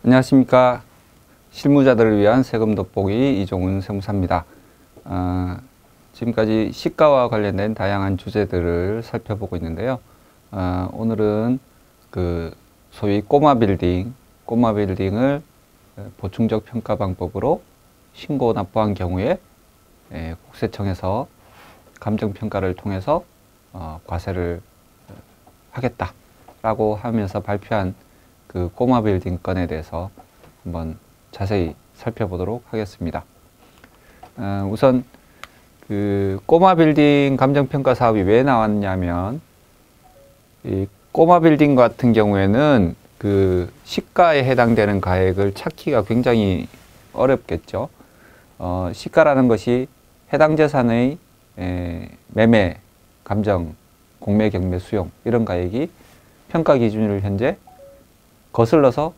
안녕하십니까. 실무자들을 위한 세금 돋보기 이종훈 세무사입니다. 지금까지 시가와 관련된 다양한 주제들을 살펴보고 있는데요. 오늘은 소위 꼬마 빌딩을 보충적 평가 방법으로 신고 납부한 경우에 국세청에서 감정평가를 통해서 과세를 하겠다라고 하면서 발표한 그 꼬마 빌딩 건에 대해서 한번 자세히 살펴보도록 하겠습니다. 우선 그 꼬마 빌딩 감정평가 사업이 왜 나왔냐면, 이 꼬마 빌딩 같은 경우에는 그 시가에 해당되는 가액을 찾기가 굉장히 어렵겠죠. 시가라는 것이 해당 재산의 매매, 감정, 공매, 경매, 수용 이런 가액이 평가 기준을 현재 거슬러서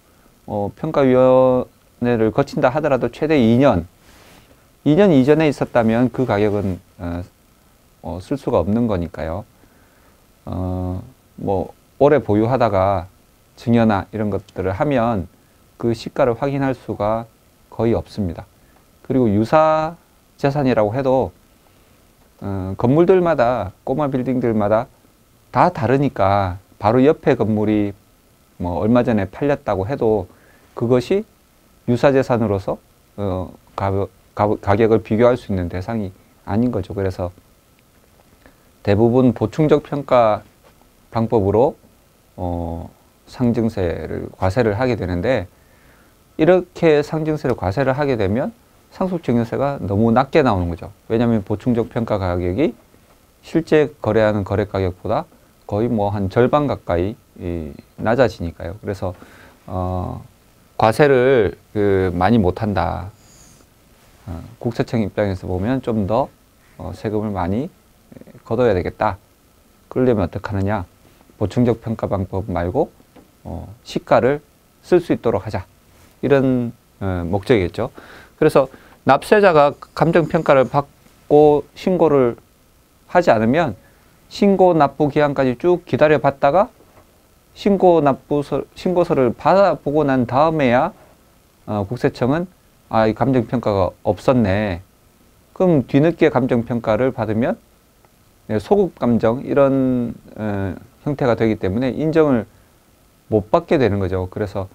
평가위원회를 거친다 하더라도 최대 2년 이전에 있었다면 그 가격은 쓸 수가 없는 거니까요. 뭐 오래 보유하다가 증여나 이런 것들을 하면 그 시가를 확인할 수가 거의 없습니다. 그리고 유사 재산이라고 해도 건물들마다, 꼬마 빌딩들마다 다 다르니까 바로 옆에 건물이 뭐 얼마 전에 팔렸다고 해도 그것이 유사 재산으로서 가격을 비교할 수 있는 대상이 아닌 거죠. 그래서 대부분 보충적 평가 방법으로 상증세를 과세를 하게 되는데, 이렇게 상증세를 과세를 하게 되면 상속증여세가 너무 낮게 나오는 거죠. 왜냐하면 보충적 평가 가격이 실제 거래하는 거래 가격보다 거의 뭐 한 절반 가까이 낮아지니까요. 그래서 과세를 많이 못한다. 국세청 입장에서 보면 좀 더 세금을 많이 걷어야 되겠다. 그러려면 어떻게 하느냐? 보충적 평가 방법 말고 시가를 쓸 수 있도록 하자. 이런 목적이겠죠. 그래서 납세자가 감정평가를 받고 신고를 하지 않으면 신고 납부 기한까지 쭉 기다려 봤다가 신고서를 받아보고 난 다음에야 국세청은 이 감정평가가 없었네. 그럼 뒤늦게 감정평가를 받으면 소급감정 이런 형태가 되기 때문에 인정을 못 받게 되는 거죠. 그래서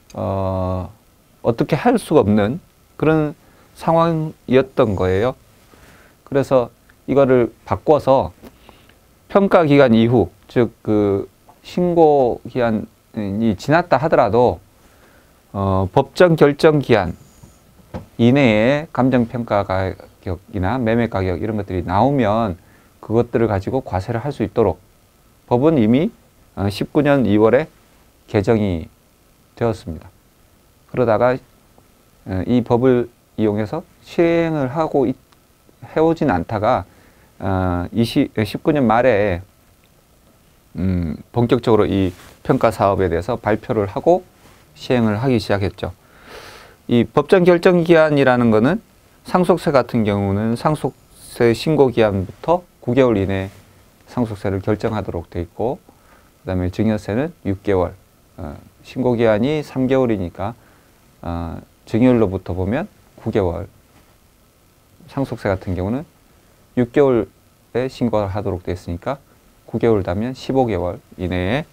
어떻게 할 수가 없는 그런 상황이었던 거예요. 그래서 이거를 바꿔서 평가 기간 이후, 즉 그 신고 기한이 지났다 하더라도 법정 결정 기한 이내에 감정평가 가격이나 매매 가격 이런 것들이 나오면 그것들을 가지고 과세를 할 수 있도록 법은 이미 19년 2월에 개정이 되었습니다. 그러다가 이 법을 이용해서 시행을 해오진 않다가 19년 말에 본격적으로 이 평가 사업에 대해서 발표를 하고 시행을 하기 시작했죠. 이 법정 결정 기한이라는 거는 상속세 같은 경우는 상속세 신고 기한부터 9개월 이내 상속세를 결정하도록 돼 있고, 그 다음에 증여세는 6개월, 신고 기한이 3개월이니까 증여율로부터 보면 9개월, 상속세 같은 경우는 6개월에 신고를 하도록 되어 있으니까 9개월 다면 15개월 이내에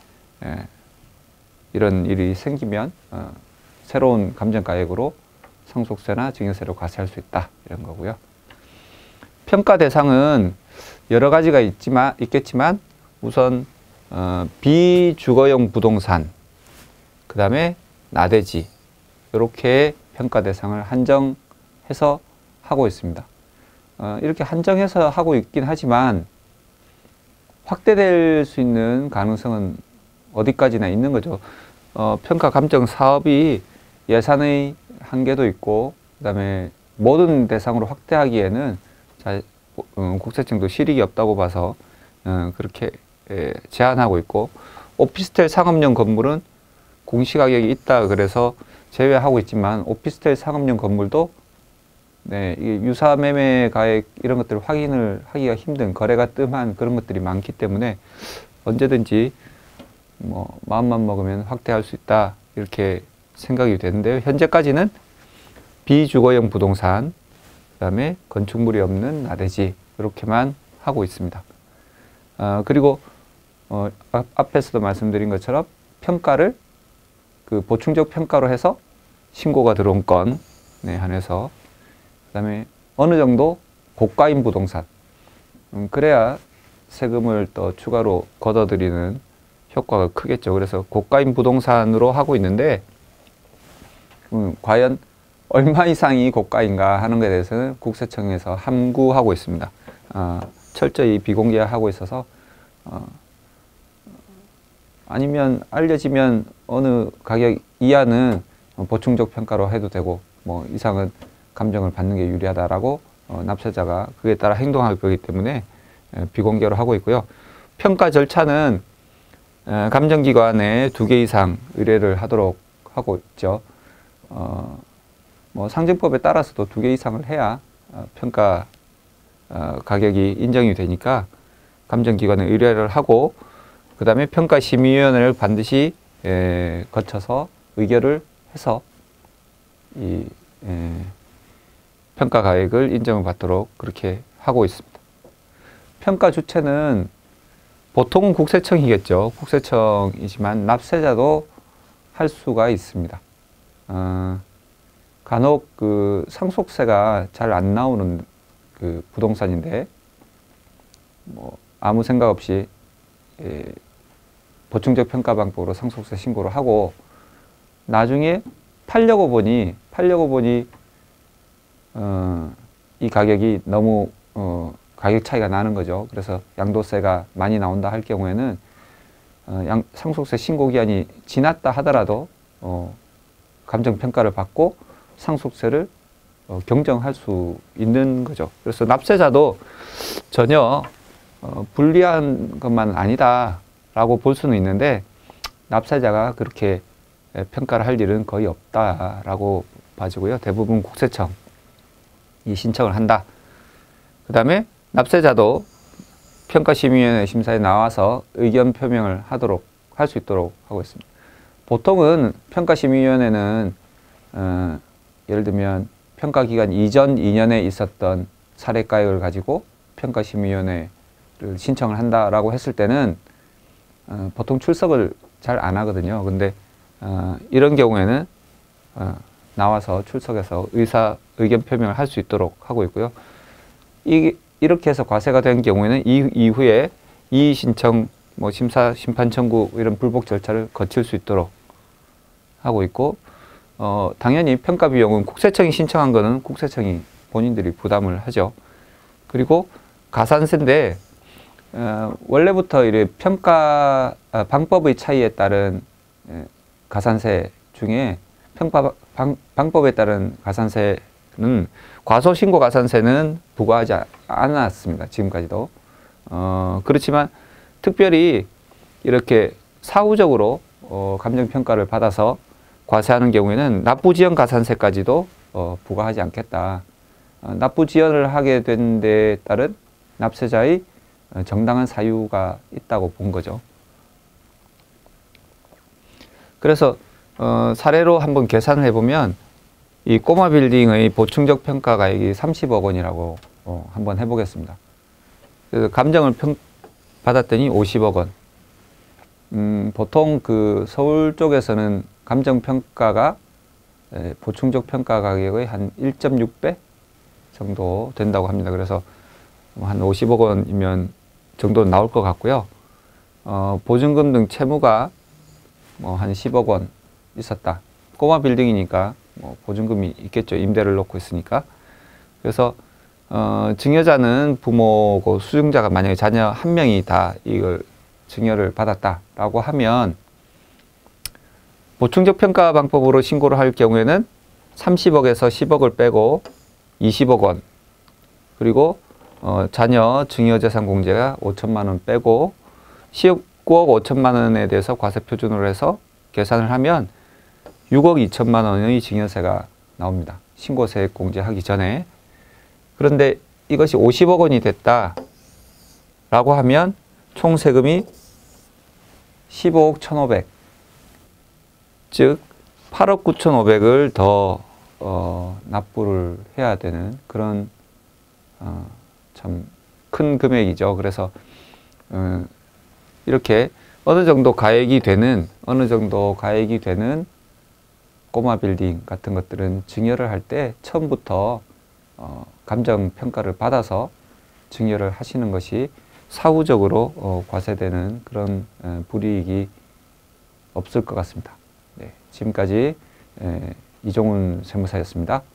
이런 일이 생기면 새로운 감정가액으로 상속세나 증여세를 과세할 수 있다, 이런 거고요. 평가 대상은 여러 가지가 있겠지만 우선 비주거용 부동산, 그 다음에 나대지, 이렇게 평가 대상을 한정해서 하고 있습니다. 이렇게 한정해서 하고 있긴 하지만 확대될 수 있는 가능성은 어디까지나 있는 거죠. 평가 감정 사업이 예산의 한계도 있고, 그 다음에 모든 대상으로 확대하기에는 국세청도 실익이 없다고 봐서 그렇게 제한하고 있고, 오피스텔 상업용 건물은 공시가격이 있다 그래서 제외하고 있지만 오피스텔 상업용 건물도 이게 유사 매매 가액 이런 것들을 확인을 하기가 힘든, 거래가 뜸한 그런 것들이 많기 때문에 언제든지 뭐 마음만 먹으면 확대할 수 있다, 이렇게 생각이 되는데요. 현재까지는 비주거용 부동산, 그다음에 건축물이 없는 나대지 이렇게만 하고 있습니다. 그리고 앞에서도 말씀드린 것처럼 평가를 그 보충적 평가로 해서 신고가 들어온 건에 한해서, 그다음에 어느 정도 고가인 부동산, 그래야 세금을 또 추가로 걷어들이는 효과가 크겠죠. 그래서 고가인 부동산으로 하고 있는데 과연 얼마 이상이 고가인가 하는 것에 대해서는 국세청에서 함구하고 있습니다. 철저히 비공개하고 있어서 아니면 알려지면 어느 가격 이하는 보충적 평가로 해도 되고 뭐 이상은 감정을 받는 게 유리하다라고 납세자가 그에 따라 행동할 거기 때문에 비공개로 하고 있고요. 평가 절차는 감정기관에 2개 이상 의뢰를 하도록 하고 있죠. 뭐 상증법에 따라서도 2개 이상을 해야 평가 가격이 인정이 되니까 감정기관에 의뢰를 하고, 그 다음에 평가심의위원회를 반드시 거쳐서 의결을 해서 이 평가 가액을 인정을 받도록 그렇게 하고 있습니다. 평가 주체는 보통은 국세청이겠죠. 국세청이지만 납세자도 할 수가 있습니다. 간혹 그 상속세가 잘 안 나오는 그 부동산인데 뭐 아무 생각 없이 보충적 평가 방법으로 상속세 신고를 하고 나중에 팔려고 보니 이 가격이 너무 가격 차이가 나는 거죠. 그래서 양도세가 많이 나온다 할 경우에는 상속세 신고 기한이 지났다 하더라도 감정평가를 받고 상속세를 경정할 수 있는 거죠. 그래서 납세자도 전혀 불리한 것만 아니다라고 볼 수는 있는데 납세자가 그렇게 평가를 할 일은 거의 없다라고 봐지고요. 대부분 국세청이 신청을 한다. 그 다음에 납세자도 평가심의위원회 심사에 나와서 의견 표명을 할 수 있도록 하고 있습니다. 보통은 평가심의위원회는 예를 들면 평가기간 이전 2년에 있었던 사례가액을 가지고 평가심의위원회를 신청을 한다라고 했을 때는 보통 출석을 잘 안 하거든요. 근데 이런 경우에는 나와서 출석해서 의견 표명을 할 수 있도록 하고 있고요. 이렇게 해서 과세가 된 경우에는 이후에 이의 신청, 뭐 심사, 심판 청구 이런 불복 절차를 거칠 수 있도록 하고 있고, 당연히 평가 비용은 국세청이 신청한 거는 국세청이 본인들이 부담을 하죠. 그리고 가산세인데 원래부터 이래 평가 방법의 차이에 따른 가산세 중에 평가 방법에 따른 가산세는 과소신고 가산세는 부과하지 않았습니다. 지금까지도. 그렇지만 특별히 이렇게 사후적으로 감정평가를 받아서 과세하는 경우에는 납부지연 가산세까지도 부과하지 않겠다. 납부지연을 하게 된 데 따른 납세자의 정당한 사유가 있다고 본 거죠. 그래서 사례로 한번 계산을 해보면 이 꼬마 빌딩의 보충적 평가 가액이 30억 원이라고 한번 해보겠습니다. 그래서 감정을 받았더니 50억 원. 보통 그 서울 쪽에서는 감정평가가 보충적 평가 가격의 한 1.6배 정도 된다고 합니다. 그래서 한 50억 원이면 정도 나올 것 같고요. 보증금 등 채무가 뭐 한 10억 원 있었다. 꼬마 빌딩이니까 뭐 보증금이 있겠죠. 임대를 놓고 있으니까. 그래서 증여자는 부모고 수증자가 만약에 자녀 한 명이 다 이걸 증여를 받았다라고 하면 보충적 평가 방법으로 신고를 할 경우에는 30억에서 10억을 빼고 20억 원, 그리고 자녀 증여재산 공제가 5천만 원 빼고 19억 5천만 원에 대해서 과세 표준으로 해서 계산을 하면 6억 2천만 원의 증여세가 나옵니다. 신고세액 공제하기 전에. 그런데 이것이 50억 원이 됐다라고 하면 총 세금이 15억 1,500, 즉 8억 9,500을 더 납부를 해야 되는 그런 참 큰 금액이죠. 그래서 이렇게 어느 정도 가액이 되는 꼬마 빌딩 같은 것들은 증여를 할 때 처음부터 감정 평가를 받아서 증여를 하시는 것이 사후적으로 과세되는 그런 불이익이 없을 것 같습니다. 네, 지금까지 이종훈 세무사였습니다.